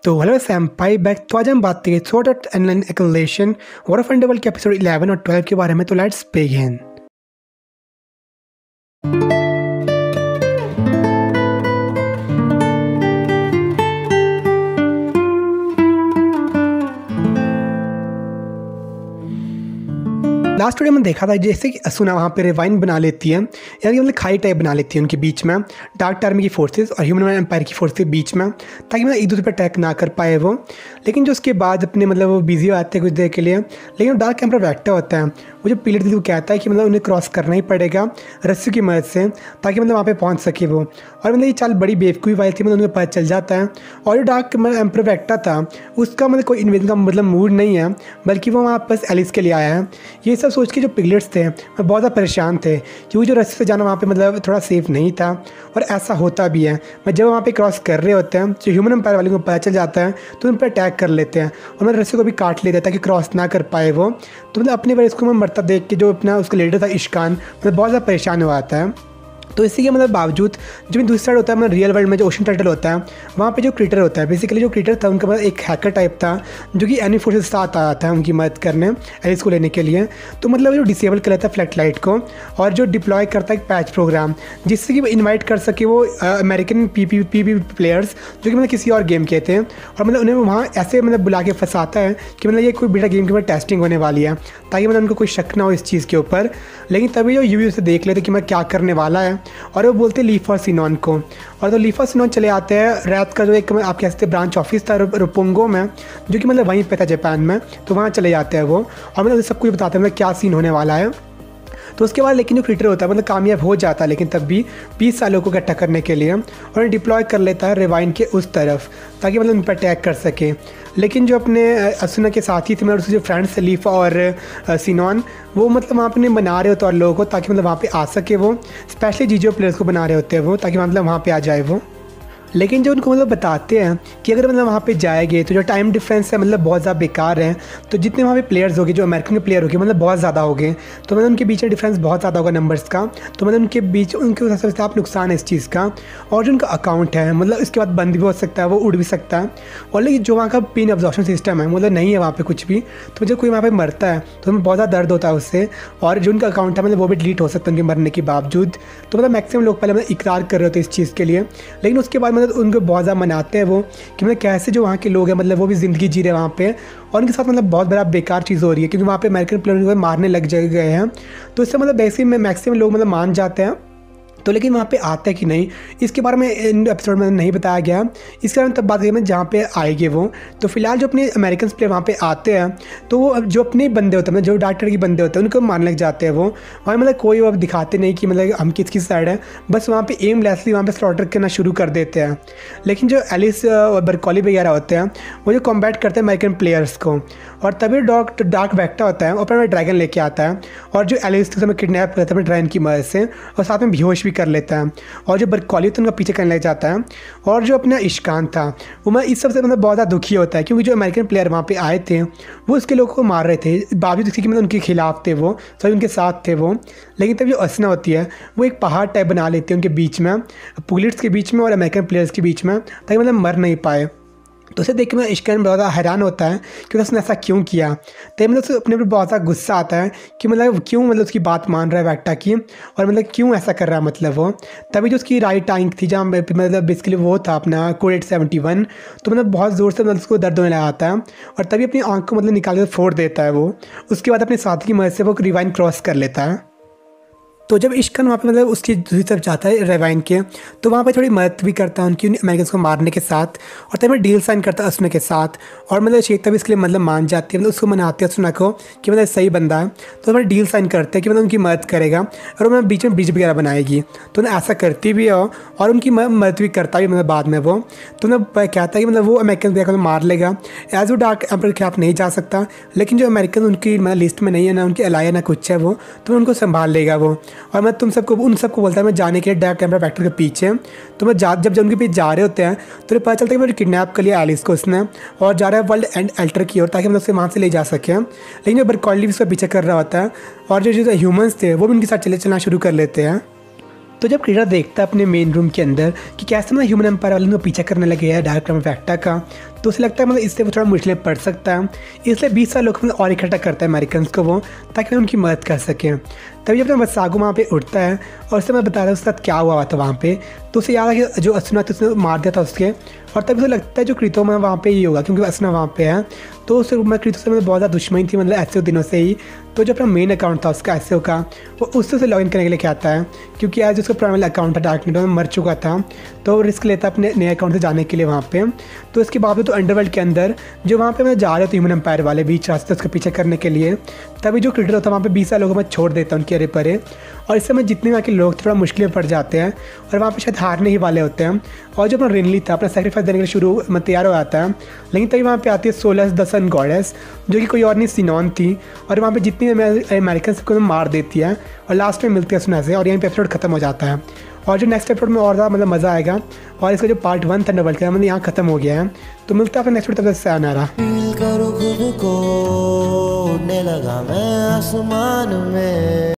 तो hello सैम्पाई back. तो आज हम बात करेंगे sword art online exploration war of underworld के एपिसोड 11 और 12 के बारे में। तो लेट्स बिगिन। लास्ट वीडियो में देखा था जैसे कि असुना वहाँ पे रिवाइन बना लेती है, यानी मतलब खाई टाइप बना लेती है उनके बीच में, डार्क आर्मी की फोर्सेस और ह्यूमन एम्पायर की फोर्स के बीच में, ताकि मतलब एक दूसरे पर अटैक ना कर पाए वो। लेकिन जो उसके बाद अपने मतलब वो बिजी हो आते हैं कुछ देर के लिए, लेकिन वो डार्क एम्पायर वेक्टर होता है, वो जो पिलर वो कहता है कि मतलब उन्हें क्रॉस करना ही पड़ेगा रस्सी की मदद से, ताकि मतलब वहाँ पे पहुँच सके वो। और मतलब ये चाल बड़ी बेवकूफ़ी वाली थी, मतलब उनको पता चल जाता है। और जो डार्क एम्पायर वेक्टर था उसका मतलब कोई इन्वेजन का मतलब मूड नहीं है, बल्कि वो वहाँ बस एलिस के लिए आया है। ये सब सोच के जो पिगलेट्स थे वो बहुत ज़्यादा परेशान थे, क्योंकि जो रस्सी से जाना वहाँ पे मतलब थोड़ा सेफ नहीं था। और ऐसा होता भी है, मैं जब वहाँ पे क्रॉस कर रहे होते हैं तो ह्यूमन एम्पायर वाले को पता चल जाता है तो उन पर अटैक कर लेते हैं और मतलब रस्सी को भी काट लेते हैं ताकि क्रॉस ना कर पाए वो। तो मतलब अपने बार इसको मैं मरता देख के जो अपना उसका लीडर था इश्कान, मतलब बहुत ज़्यादा परेशान हुआ आता है। तो इसी के मतलब बावजूद जो दूसरी साइड होता है मतलब रियल वर्ल्ड में जो ओशन टर्टल होता है, वहाँ पे जो क्रिएटर होता है, बेसिकली जो क्रिएटर था उनका मतलब एक हैकर टाइप था जो कि एनिमी फोर्सेस के साथ आया था उनकी मदद करने एलिस को लेने के लिए। तो मतलब जो डिसेबल कर लेता है फ्लैट लाइट को और जो डिप्लॉय करता है एक पैच प्रोग्राम, जिससे कि वो इन्वाइट कर सके वो अमेरिकन पी प्लेयर्स जो कि मतलब किसी और गेम के थे। और मतलब उन्हें वहाँ ऐसे मतलब बुला के फंसाता है कि मतलब ये कोई बेटा गेम के ऊपर टेस्टिंग होने वाली है, ताकि मतलब उनको कोई शक ना हो इस चीज़ के ऊपर। लेकिन तभी जो यूवी उसे देख लेते कि मैं क्या करने वाला है, और वो बोलते हैं लीफा सिनॉन को। और तो लीफा सिनॉन चले आते हैं रात का जो एक आप कह सकते हैं ब्रांच ऑफिस था रुपोंगो में, जो कि मतलब वहीं पे था जापान में। तो वहाँ चले जाते हैं वो और मतलब सब कुछ बताते हैं मतलब क्या सीन होने वाला है। तो उसके बाद लेकिन जो क्रिएटर होता है मतलब कामयाब हो जाता है, लेकिन तब भी 20 सालों को इकट्ठा करने के लिए, और डिप्लॉय कर लेता है रिवाइन के उस तरफ, ताकि मतलब उन पर अटैक कर सके। लेकिन जो अपने असुना के साथी थे मतलब उसके जो फ्रेंड्स थे लीफा और सिनॉन, वो मतलब वहाँ पे बना रहे होते हैं और लोगों को, ताकि मतलब वहाँ पे आ सके वो। स्पेशली जीजो प्लेयर्स को बना रहे होते हैं वो, ताकि मतलब वहाँ पे आ जाए वो। लेकिन जो उनको मतलब बताते हैं कि अगर मतलब वहाँ पे जाएंगे तो जो टाइम डिफरेंस है मतलब बहुत ज़्यादा बेकार है, तो जितने वहाँ पे प्लेयर्स होंगे जो अमेरिकन के प्लेयर होंगे मतलब बहुत ज़्यादा होंगे, तो मतलब उनके बीच में डिफरेंस बहुत ज़्यादा होगा नंबर्स का। तो मतलब उनके बीच उनके सबसे आप नुकसान है इस चीज़ का। और जो उनका अकाउंट है मतलब इसके बाद बंद भी हो सकता है, वो उड़ भी सकता है। और लेकिन जो वहाँ का पिन ऑब्जॉर्प्शन सिस्टम है मतलब नहीं है वहाँ पर कुछ भी, तो जब कोई वहाँ पर मरता है तो उन्हें बहुत ज़्यादा दर्द होता है उससे। और जो उनका अकाउंट है मतलब वो भी डिलीट हो सकता है उनके मरने के बावजूद। तो मतलब मैक्सिमम लोग पहले मतलब इकरार कर रहे होते इस चीज़ के लिए, लेकिन उसके बाद मतलब उनको बहुत ज़्यादा मनाते हैं वो कि मतलब कैसे जो वहाँ के लोग हैं मतलब वो भी ज़िंदगी जी रहे हैं वहाँ पे, और उनके साथ मतलब बहुत बड़ा बेकार चीज़ हो रही है, क्योंकि वहाँ पे अमेरिकन प्लेयर को मारने लग गए हैं। तो इससे मतलब वैसे ही मैक्सिमम लोग मतलब मान जाते हैं। तो लेकिन वहाँ पे आता है कि नहीं, इसके बारे में इन एपिसोड में नहीं बताया गया। इसके बारे में तब बात करेंगे जहाँ पे आएंगे वो। तो फिलहाल जो अपने अमेरिकन प्लेयर वहाँ पे आते हैं, तो वो जो अपने बंदे होते हैं जो डॉक्टर के बंदे होते हैं उनको मारने लग जाते हैं वो। वहाँ मतलब कोई वो दिखाते नहीं कि मतलब हम किसकी साइड है, बस वहाँ पे एमलेसली वहाँ पे स्लॉटर करना शुरू कर देते हैं। लेकिन जो एलिस और बरकॉली वगैरह होते हैं वो जो कॉम्बैट करते हैं अमेरिकन प्लेयर्स को, और तभी डार्क वेक्टर होता है और अपना ड्रैगन लेके आता है, और जो एलिस थे उसमें किडनैप करता है अपने ड्रैगन की मदद से, और साथ में बेहोश भी कर लेता है। और जो बरकॉली था उनका पीछे करने लग जाता है। और जो अपना इश्कान था वो मैं इस सबसे मतलब बहुत ज़्यादा दुखी होता है, क्योंकि जो अमेरिकन प्लेयर वहाँ पे आए थे वो उसके लोगों को मार रहे थे, बावजूद इसके कि मतलब उनके खिलाफ थे वो, सभी उनके साथ थे वो। लेकिन तब जो असना होती है वो एक पहाड़ टाइप बना लेती है उनके बीच में, पुलिस के बीच में और अमेरिकन प्लेयर्स के बीच में, ताकि मतलब मर नहीं पाए। तो उसे देख के मैं इश्कान बहुत ज़्यादा हैरान होता है कि उसने ऐसा क्यों किया। तो मतलब उसे अपने ऊपर बहुत ज़्यादा गुस्सा आता है कि मतलब क्यों मतलब उसकी बात मान रहा है वेक्टा की, और मतलब क्यों ऐसा कर रहा है मतलब वो। तभी जो उसकी राइट टैंक थी जहाँ मतलब बेसिकली वो था अपना कोड 871, तो मतलब बहुत ज़ोर से मतलब उसको दर्द होने लगा आता है, और तभी अपनी आँख को मतलब निकाल कर फोड़ देता है वो। उसके बाद अपने साथी की मदद से वो रिवाइन क्रॉस कर लेता है। तो जब इश्कान वहाँ पे मतलब उसकी दूसरी तरफ जाता है रेवाइन के, तो वहाँ पे थोड़ी मदद भी करता है उनकी अमेरिकन को मारने के साथ, और तब डील साइन करता है असुना के साथ। और मतलब शेखता भी इसके लिए मतलब मान जाती है, मतलब उसको मनाते हैं असुना को कि मतलब सही बंदा है। तो मतलब डील साइन करते हैं कि मतलब उनकी मदद करेगा और मतलब बीच में ब्रिज वगैरह बनाएगी। तो उन्हें ऐसा करती भी है और उनकी मदद भी करता भी मतलब बाद में वो। तो मतलब कहता है कि मतलब वो अमेरिकन वगैरह को मार लेगा, एज वो डार्क एम्पायर के खिलाफ नहीं जा सकता, लेकिन जो अमेरिकन उनकी मतलब लिस्ट में नहीं है, ना उनके अलाया ना कुछ है वो, तो उनको संभाल लेगा वो। और मैं उन सबको बोलता है मैं जाने के लिए डार्क एम्पायर वेक्टर के पीछे। तो मैं जब उनके पीछे जा रहे होते हैं तो पता चलता है कि मैंने किडनैप कर लिया एलिस को उसने, और जा रहा है वर्ल्ड एंड अल्टर की ओर, ताकि मतलब उसे वहाँ से ले जा सके। लेकिन जो बरकॉली भी उसका पीछे कर रहा होता है, और जो ह्यूमंस थे वो भी उनके साथ चलना शुरू कर लेते हैं। तो जब क्रीडा देखता है अपने मेन रूम के अंदर कि कैसे मतलब ह्यूमन एम्पायर वाले को पीछा करने लगे हैं डार्क फैक्टा का, तो उसे लगता है मतलब इससे वो थोड़ा मुश्किल पड़ सकता है। इसलिए 20 साल लोग मतलब और इकट्ठा करता है अमेरिकन को वो, ताकि वो उनकी मदद कर सकें। तभी अपना वसागो वहाँ पे उठता है और उससे मैं बता रहा हूँ उसके साथ क्या हुआ था वहाँ पे। तो उसे याद है कि जो असुना था उसने मार दिया था उसके, और तभी उसे लगता है जो क्रीतो में वहाँ पे ही होगा क्योंकि असुना वहाँ पे है। तो उससे मैं क्रीतो से मतलब बहुत ज़्यादा दुश्मनी थी मतलब ऐसे दिनों से ही। तो जो अपना मेन अकाउंट था उसका ऐसे का, वो उससे उसे लॉगिन करने के लिए क्या आता है, क्योंकि आज उसका पुराना अकाउंट था डार्क नेट में मर चुका था, तो रिस्क लेता अपने नए अकाउंट से जाने के लिए वहाँ पे। तो इसके बावजूद तो अंडरवर्ल्ड के अंदर जो वहाँ पे मैं जा रहे थे ह्यूमन एम्पायर वाले बीच रास्ते उसके पीछे करने के लिए, तभी जो क्रिएटर होता है वहाँ पे 20 साल लोगों में छोड़ देता है उनके अरे परे। और इस समय जितने वहाँ के लोग थोड़ा मुश्किल में पड़ जाते हैं और वहाँ पे शायद हारने ही वाले होते हैं। और जो अपना रिनली था अपना सेक्रीफाइस देने के लिए शुरू में तैयार हो जाता है, लेकिन तभी वहाँ पे आती है सोलस द सन गॉडेस, जो कि कोई और नहीं सिनॉन थी, और वहाँ पे जितनी अमेरिकन को मार देती है और लास्ट में मिलती है सुना से, और यहीं पे एपिसोड खत्म हो जाता है। और जो नेक्स्ट एपिसोड में और ज़्यादा मतलब मज़ा आएगा, और इसका जो पार्ट 1 था अंडरवर्ल्ड का मतलब यहाँ खत्म हो गया है। तो मिलता है फिर नेक्स्ट एपिसोड, तब तक sayonara। फील करो खुद को, उड़ने लगा मैं आसमान में।